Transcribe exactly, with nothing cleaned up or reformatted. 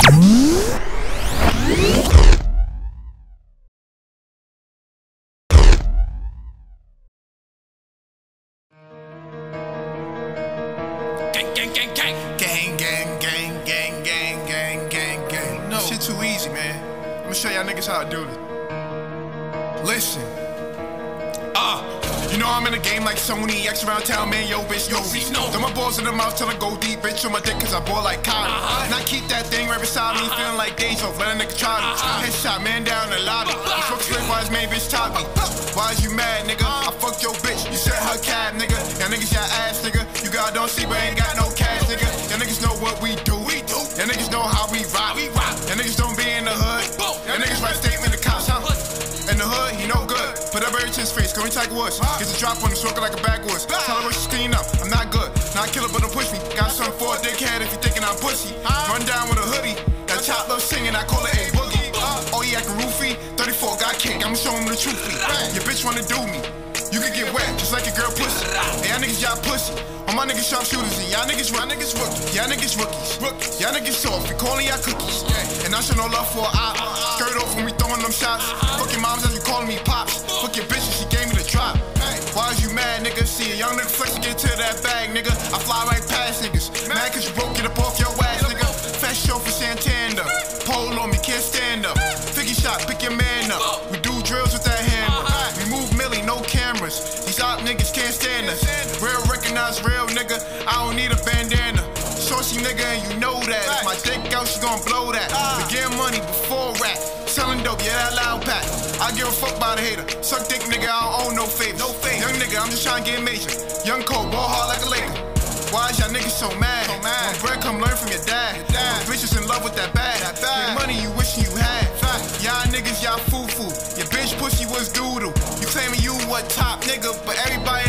Gang, gang, gang, gang, gang, gang, gang, gang, gang, gang, gang. No, shit too easy, man. I'ma show y'all niggas how to do this. Listen, ah, uh, you know I'm in the game like Sony. X around town, man, yo, bitch, yo, bitch, no. Throw my balls in the mouth till I go deep, bitch, on my dick, cause I ball like Kylie. Uh-huh. And I keep that thing right beside me, feeling like Deja, let a nigga try me. Uh-huh. Headshot, man, down in the lobby. Uh-huh. You fuck straight, why his main bitch top me? Why is you mad, nigga? I fucked your bitch, you said her cab, nigga. Y'all niggas y'all ass, nigga. You got don't see, but ain't got no cash, nigga. Y'all niggas know what we do. We do. Y'all niggas know how we rock. We rock. Y'all niggas don't be in the hood. Y'all niggas write statement to cops, huh? In the hood, he no good. Put up every to his face, go and Tiger Woods. Get the drop on him, smoking like a backwoods. Tell her what she clean up. I'm not good. Not killer, but don't push me. Got something for a dickhead if you thinking I'm pussy. Run down with a hoodie. That chop love singing, I call it a boogie. Oh, he acting roofy. thirty-four got cake, I'ma show him the truth. Your bitch wanna do me. You can get wet, just like a girl pussy. Hey, y'all niggas, y'all pussy. All my niggas sharpshooters and y'all niggas y'all niggas rookies. Y'all niggas rookies. Rookies. Y'all niggas soft, we calling y'all cookies. Yeah. And I show no love for a op. Skirt off when we throwing them shots. Fuck your moms as you calling me pops. Fuck your bitch and she gave me the drop. Why is you mad, nigga? See a young nigga flex and get to that bag, nigga. I fly right past niggas. Mad cause you broke it up off your ass, nigga. Fast show for Santander. Pole on me, can't stand up. Figure shot, pick your man up. We do drills with that hammer. We move Millie, no cameras. These op niggas can't stand us. Real recognize real, nigga. I don't need a bandana. Saucy nigga, and you know that. If my dick out, she gon' blow that. We get money before rap. Selling dope, yeah, that loud pack. I give a fuck by the hater. Suck dick, nigga, I don't own no favor. No favor. Young nigga, I'm just trying to get major. Young Cole, ball hard like a Laker. Why is y'all niggas so mad? So mad. When bread come learn from your dad. Your dad. Bitches in love with that bag. That bag. Your money you wishing you had. Fact. Y'all niggas, y'all foo-foo. Your bitch pussy was doodle. You claiming you what top nigga, but everybody